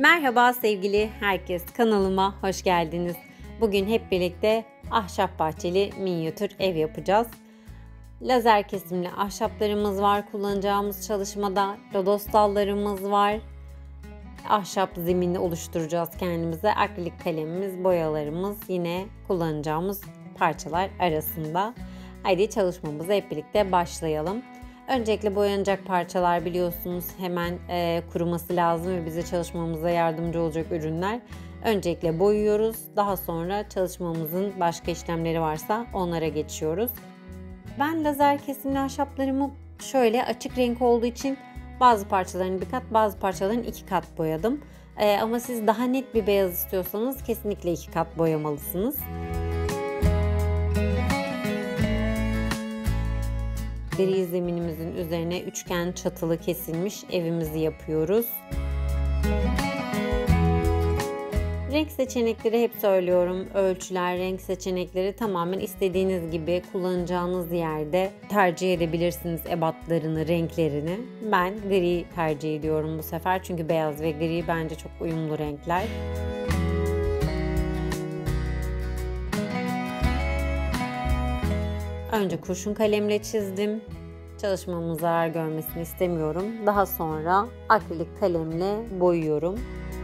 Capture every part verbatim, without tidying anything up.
Merhaba sevgili herkes, kanalıma hoş geldiniz. Bugün hep birlikte ahşap bahçeli minyatür ev yapacağız. Lazer kesimli ahşaplarımız var kullanacağımız çalışmada. Lodos dallarımız var. Ahşap zeminli oluşturacağız kendimize. Akrilik kalemimiz, boyalarımız yine kullanacağımız parçalar arasında. Haydi çalışmamıza hep birlikte başlayalım. Öncelikle boyanacak parçalar biliyorsunuz hemen e, kuruması lazım ve bize çalışmamıza yardımcı olacak ürünler. Öncelikle boyuyoruz. Daha sonra çalışmamızın başka işlemleri varsa onlara geçiyoruz. Ben lazer kesimli ahşaplarımı şöyle açık renk olduğu için bazı parçalarını bir kat, bazı parçalarını iki kat boyadım. E, ama siz daha net bir beyaz istiyorsanız kesinlikle iki kat boyamalısınız. Gri zeminimizin üzerine üçgen çatılı kesilmiş evimizi yapıyoruz. Renk seçenekleri hep söylüyorum. Ölçüler, renk seçenekleri tamamen istediğiniz gibi kullanacağınız yerde tercih edebilirsiniz ebatlarını, renklerini. Ben gri tercih ediyorum bu sefer çünkü beyaz ve gri bence çok uyumlu renkler. Önce kurşun kalemle çizdim. Çalışmamın zarar görmesini istemiyorum. Daha sonra akrilik kalemle boyuyorum.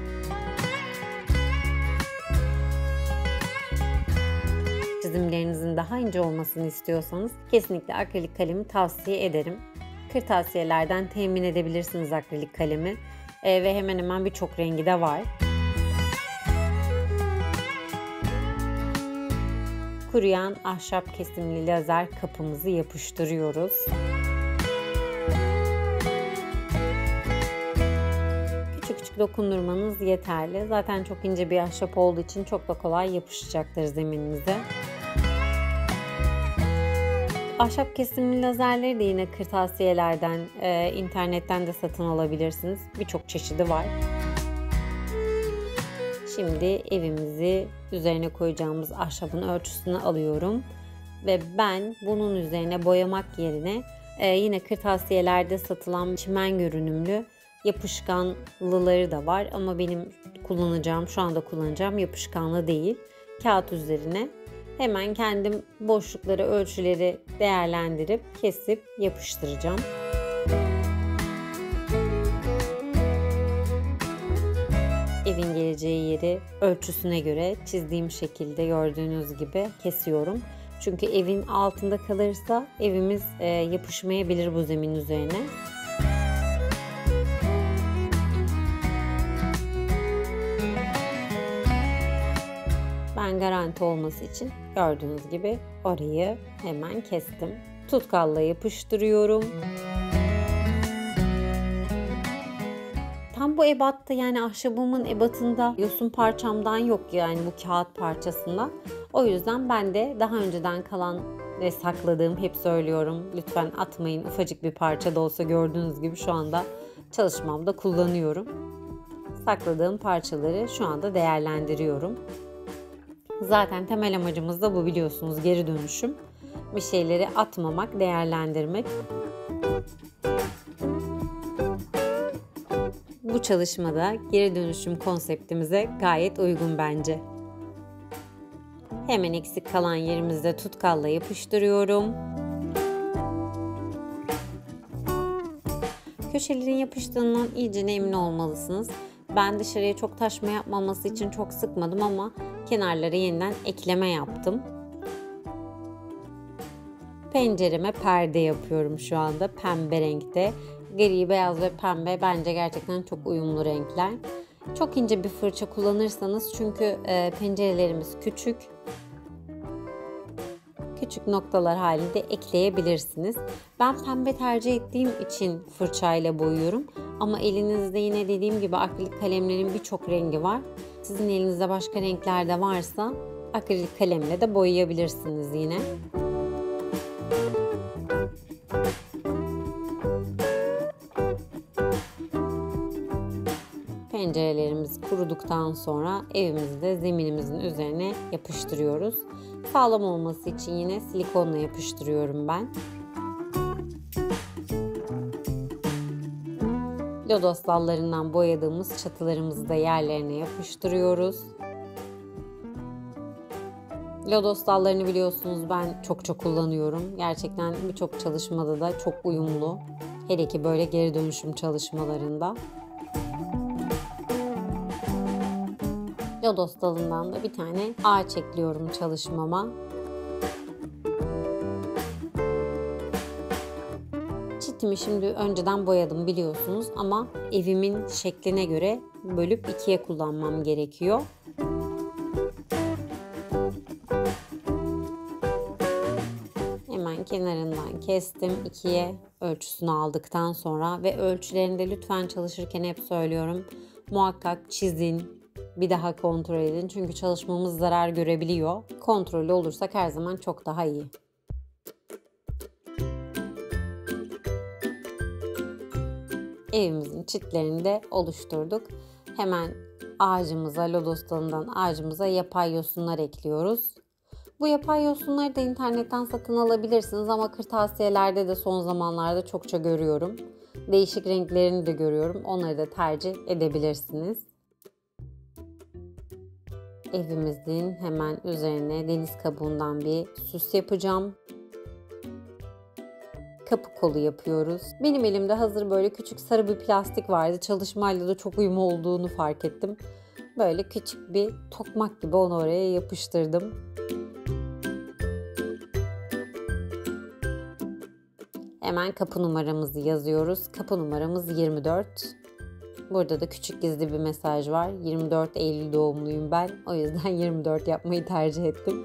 Çizimlerinizin daha ince olmasını istiyorsanız kesinlikle akrilik kalemi tavsiye ederim. Kırtasiyelerden temin edebilirsiniz akrilik kalemi ee, ve hemen hemen birçok rengi de var. Kuruyan ahşap kesimli lazer kapımızı yapıştırıyoruz. Küçük küçük dokundurmanız yeterli. Zaten çok ince bir ahşap olduğu için çok da kolay yapışacaktır zeminimize. Ahşap kesimli lazerleri de yine kırtasiyelerden, e, internetten de satın alabilirsiniz. Birçok çeşidi var. Şimdi evimizi üzerine koyacağımız ahşabın ölçüsünü alıyorum. Ve ben bunun üzerine boyamak yerine e, yine kırtasiyelerde satılan çimen görünümlü yapışkanlıları da var. Ama benim kullanacağım, şu anda kullanacağım yapışkanlı değil. Kağıt üzerine hemen kendim boşlukları, ölçüleri değerlendirip kesip yapıştıracağım. Evin geleceği yeri ölçüsüne göre çizdiğim şekilde gördüğünüz gibi kesiyorum. Çünkü evin altında kalırsa evimiz e, yapışmayabilir bu zemin üzerine. Ben garanti olması için gördüğünüz gibi orayı hemen kestim. Tutkalla yapıştırıyorum. Tam bu ebatta, yani ahşabımın ebatında yosun parçamdan yok, yani bu kağıt parçasından. O yüzden ben de daha önceden kalan ve sakladığım, hep söylüyorum lütfen atmayın, ufacık bir parça da olsa gördüğünüz gibi şu anda çalışmamda kullanıyorum. Sakladığım parçaları şu anda değerlendiriyorum. Zaten temel amacımız da bu, biliyorsunuz, geri dönüşüm. Bir şeyleri atmamak, değerlendirmek. Bu çalışmada geri dönüşüm konseptimize gayet uygun bence. Hemen eksik kalan yerimizde tutkalla yapıştırıyorum. Köşelerin yapıştığından iyice emin olmalısınız. Ben dışarıya çok taşma yapmaması için çok sıkmadım ama kenarlara yeniden ekleme yaptım. Pencereme perde yapıyorum şu anda pembe renkte. Gri, beyaz ve pembe bence gerçekten çok uyumlu renkler. Çok ince bir fırça kullanırsanız, çünkü e, pencerelerimiz küçük. Küçük noktalar halinde ekleyebilirsiniz. Ben pembe tercih ettiğim için fırçayla boyuyorum. Ama elinizde yine dediğim gibi akrilik kalemlerin birçok rengi var. Sizin elinizde başka renkler de varsa akrilik kalemle de boyayabilirsiniz yine. Pencerelerimiz kuruduktan sonra evimizi de zeminimizin üzerine yapıştırıyoruz. Sağlam olması için yine silikonla yapıştırıyorum ben. Lodos dallarından boyadığımız çatılarımızı da yerlerine yapıştırıyoruz. Lodos dallarını biliyorsunuz ben çok çok kullanıyorum. Gerçekten birçok çalışmada da çok uyumlu. Hele ki böyle geri dönüşüm çalışmalarında. Lodos dalından da bir tane ağaç ekliyorum çalışmama. Çitimi şimdi önceden boyadım biliyorsunuz ama evimin şekline göre bölüp ikiye kullanmam gerekiyor. Hemen kenarından kestim ikiye ölçüsünü aldıktan sonra ve ölçülerinde lütfen çalışırken hep söylüyorum. Muhakkak çizin, bir daha kontrol edin çünkü çalışmamız zarar görebiliyor. Kontrollü olursak her zaman çok daha iyi. Evimizin çitlerini de oluşturduk. Hemen ağacımıza, lodos dalından ağacımıza yapay yosunlar ekliyoruz. Bu yapay yosunları da internetten satın alabilirsiniz ama kırtasiyelerde de son zamanlarda çokça görüyorum. Değişik renklerini de görüyorum. Onları da tercih edebilirsiniz. Evimizin hemen üzerine deniz kabuğundan bir süs yapacağım. Kapı kolu yapıyoruz. Benim elimde hazır böyle küçük sarı bir plastik vardı. Çalışmayla da çok uyumlu olduğunu fark ettim. Böyle küçük bir tokmak gibi onu oraya yapıştırdım. Hemen kapı numaramızı yazıyoruz. Kapı numaramız yirmi dört. Burada da küçük gizli bir mesaj var. yirmi dört Eylül doğumluyum ben. O yüzden yirmi dört yapmayı tercih ettim.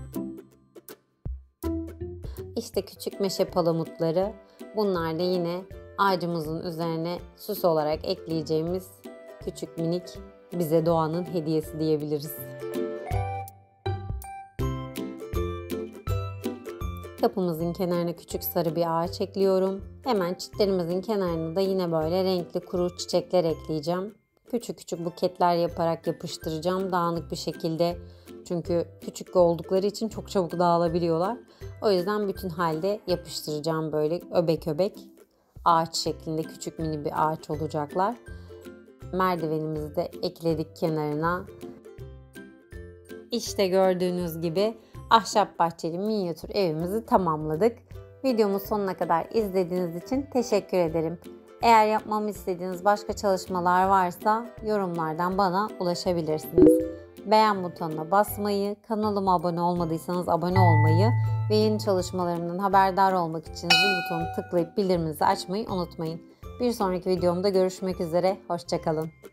İşte küçük meşe palamutları. Bunlar da yine ağacımızın üzerine süs olarak ekleyeceğimiz küçük minik bize doğanın hediyesi diyebiliriz. Kapımızın kenarına küçük sarı bir ağaç ekliyorum. Hemen çitlerimizin kenarına da yine böyle renkli kuru çiçekler ekleyeceğim. Küçük küçük buketler yaparak yapıştıracağım dağınık bir şekilde. Çünkü küçük oldukları için çok çabuk dağılabiliyorlar. O yüzden bütün halde yapıştıracağım böyle öbek öbek. Ağaç şeklinde küçük mini bir ağaç olacaklar. Merdivenimizi de ekledik kenarına. İşte gördüğünüz gibi ahşap bahçeli minyatür evimizi tamamladık. Videomu sonuna kadar izlediğiniz için teşekkür ederim. Eğer yapmamı istediğiniz başka çalışmalar varsa yorumlardan bana ulaşabilirsiniz. Beğen butonuna basmayı, kanalıma abone olmadıysanız abone olmayı ve yeni çalışmalarımdan haberdar olmak için zil butonunu tıklayıp bildiriminizi açmayı unutmayın. Bir sonraki videomda görüşmek üzere, hoşça kalın.